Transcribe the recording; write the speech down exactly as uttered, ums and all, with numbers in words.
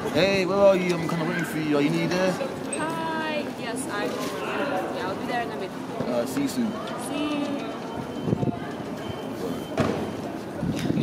Hey, where are you? I'm kind of waiting for you. Are you near there? Hi. Yes, I'm over here. Yeah, I'll be there in a bit. Uh, see you soon.